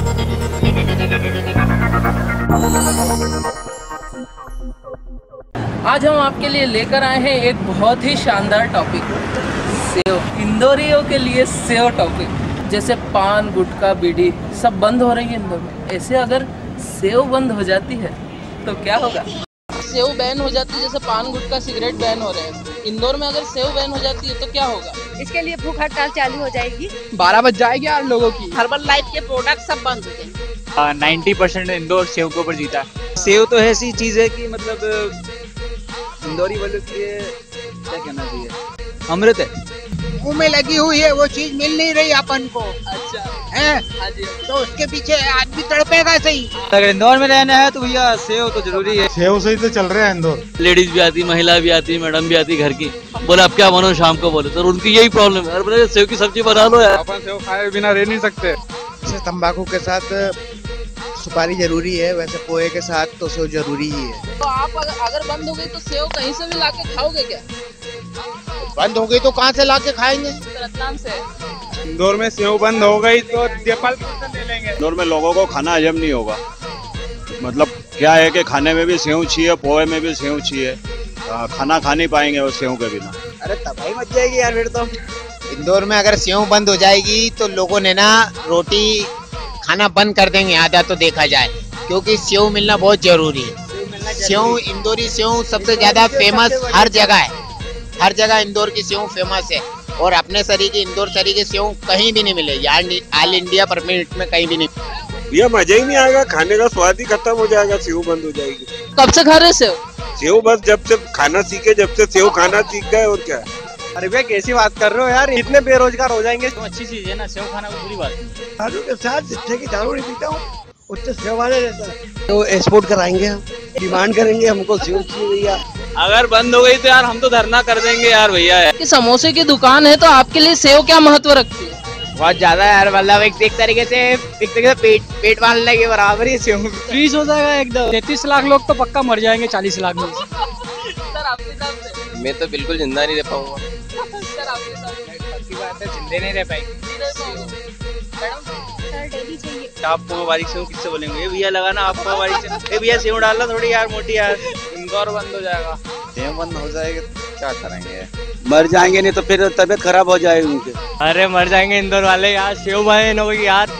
आज हम आपके लिए लेकर आए हैं एक बहुत ही शानदार टॉपिक, सेव। इंदौरियों के लिए सेव टॉपिक। जैसे पान, गुटखा, बीड़ी सब बंद हो रही है इंदौर में, ऐसे अगर सेव बंद हो जाती है तो क्या होगा? सेव बैन हो जाती है जैसे पान, गुटखा, सिगरेट बैन हो रहे हैं, इंदौर में अगर सेव बैन हो जाती है तो क्या होगा? इसके लिए भूख हड़ताल चालू हो जाएगी। 12 बज जाएगी यार लोगों की। हर्बल लाइफ के प्रोडक्ट सब बंद हो जाएंगे। 90% इंदौर सेव के ऊपर जीता है। सेव तो ऐसी चीज है कि मतलब इंदौरी वालों के लिए क्या कहना चाहिए, अमृत है। मुंह में लगी हुई है, वो चीज मिल नहीं रही अपन को। अच्छा है हाँ जी। तो उसके पीछे आदमी तड़पेगा सही। अगर इंदौर में रहना है तो भैया सेव तो जरूरी है। सेव से ही तो चल रहा है इंदौर। लेडीज भी आती, महिला भी आती, मैडम भी आती घर की, बोले अब क्या बनो शाम को, बोले तो उनकी यही प्रॉब्लम है। बोले सेव की सब्जी बना लो यार। अपन सेव खाए बिना रह नहीं सकते। तंबाकू के साथ सुपारी जरूरी है, वैसे पोहे के साथ तो सेव जरूरी ही है। तो आप अगर बंद हो गई तो सेव कहीं से भी लाके खाओगे क्या? बंद हो गई तो कहाँ से लाके खाएंगे? रतलाम से। इंदौर में सेव बंद हो गई तो नेपाल ले लेंगे। इंदौर में लोगों को खाना हजम नहीं होगा। मतलब क्या है कि खाने में भी सेव चाहिए, पोहे में भी सेव चाहिए, खाना खा नहीं पाएंगे वो सेव के बिना। अरे तबाही मच जाएगी यार फिर तो। इंदौर में अगर सेव बंद हो जाएगी तो लोगों ने ना रोटी खाना बंद कर देंगे आधा तो देखा जाए, क्योंकि सेव मिलना बहुत जरूरी है। सेव, इंदौरी सेव सबसे ज्यादा फेमस हर जगह है। हर जगह इंदौर की सेव फेमस है और अपने शरीर की इंदौर शरीर की सेव कहीं भी नहीं मिलेगी। ऑल इंडिया परमिट में कहीं भी नहीं। भैया मजा ही नहीं आएगा, खाने का स्वाद ही खत्म हो जाएगा, सेव बंद हो जाएगी। कब से खा रहे सेव? सेव बस जब से खाना सीखे, जब से सेव खाना सीख गए, और क्या। अरे भैया कैसी बात कर रहे हो यार, इतने बेरोजगार हो जाएंगे। तो अच्छी चीज है ना, सेव खाना को बुरी बात नहीं। दारू के साथ जितने की दारू नहीं पीता हूँ उतने सेव वाले रहता है। तो एक्सपोर्ट कराएंगे हम, डिमांड करेंगे हमको सेव चाहिए भैया। अगर बंद हो गई तो यार हम तो धरना कर देंगे यार भैया। कि समोसे की दुकान है तो आपके लिए सेव क्या महत्व रखती है? बहुत ज्यादा यार, मतलब एक तरीके से पेट बांधने के बराबर ही सेव फ्रीज हो जाएगा एकदम। 33 लाख लोग तो पक्का मर जाएंगे 40 लाख में। सर आपके हिसाब से? मैं तो बिल्कुल जिंदा नहीं रह पाऊंगा। सर आपके हिसाब से? पक्की बात है, जिंदे नहीं रह पाएंगे। आपको बारीक सेव किससे बोलेंगे? ये भैया लगाना आपको बारीक से, ये भैया सेव डालना थोड़ी यार मोटी यार। इंदौर बंद हो जाएगा। सेव बंद हो जाएगा क्या करेंगे? मर जाएंगे, नहीं तो फिर तबीयत खराब हो जाएगी उनके। अरे मर जाएंगे इंदौर वाले यार, सेव बंद होगी यार।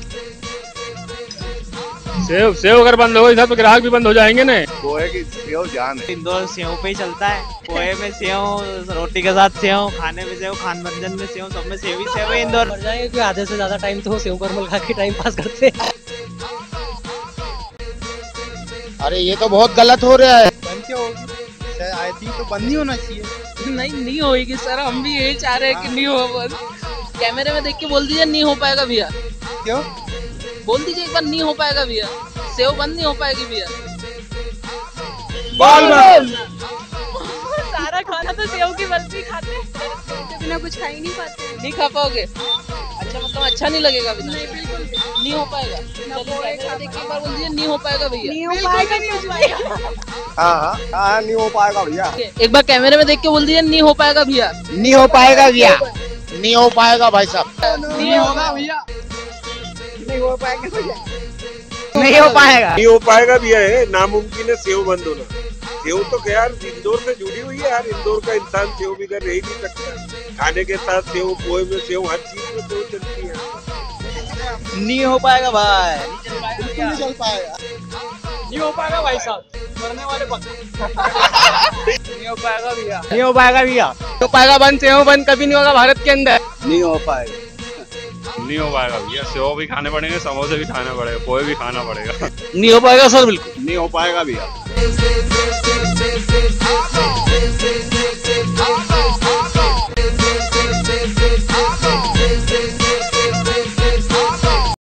सेव अगर बंद हो गई तो ग्राहक भी बंद हो जाएंगे ना। पोहे की सेव जान है। इंदौर सेव पे ही चलता है। पोहे में सेव, रोटी के साथ सेव, खाने में सेव, खान भंजन में सेव, सब में सेव ही सेव है इंदौर। मर जाएंगे क्योंकि आधे से ज्यादा टाइम तो सेव परमल खा के टाइम पास करते हैं। अरे ये तो बहुत गलत हो रहा है। बंद क्यों होगी? आई थिंक तो बंद नहीं होना चाहिए। नहीं होगी सर, हम भी यही चाह रहे हैं कि नहीं हो बंद। कैमरे में देख के बोल दीजिए नहीं हो पाएगा भैया। क्यों? बोल दीजिए एक बार नहीं हो पाएगा भैया, सेव बंद नहीं हो पाएगी भैया। सारा खाना तो सेव की बर्फी खाते हैं, उसके बिना कुछ खा ही नहीं पाते। नहीं खा पाओगे? अच्छा मतलब अच्छा नहीं लगेगा बिना? नहीं बिल्कुल नहीं हो पाएगा। देख के एक बार बोल दीजिए नहीं हो पाएगा भैया। नहीं हो पाएगा, नहीं हो पाएगा। हाँ नहीं हो पाएगा भैया। एक बार कैमरे में देख के बोल दीजिए नहीं हो पाएगा भैया। नहीं हो पाएगा भैया, नहीं हो पाएगा भाई साहब। नहीं होगा भैया, नहीं हो पाएगा भैया, नहीं हो पाएगा। नहीं हो पाएगा भैया, है नामुमकिन है सेव बंद होना। सेव तो यार इंदौर से जुड़ी हुई है यार, इंदौर का इंसान सेव बिना रह ही नहीं सकता। खाने के साथ सेव, पोहे में सेव, हर चीज में सेव चलती है। नहीं हो पाएगा भाई, बिल्कुल नहीं चल पाएगा। नहीं हो पाएगा भाई साहब, मरने वाले पक्का। नहीं हो पाएगा भैया, नहीं हो पाएगा भैया। तो पाएगा बंद, सेव बंद कभी नहीं होगा भारत के अंदर। नहीं हो पाएगा, नहीं हो पाएगा भैया। सेव भी खाने पड़ेंगे, समोसे भी खाना पड़ेगा, पोहे भी खाना पड़ेगा। नहीं हो पाएगा सर, बिल्कुल नहीं हो पाएगा भैया।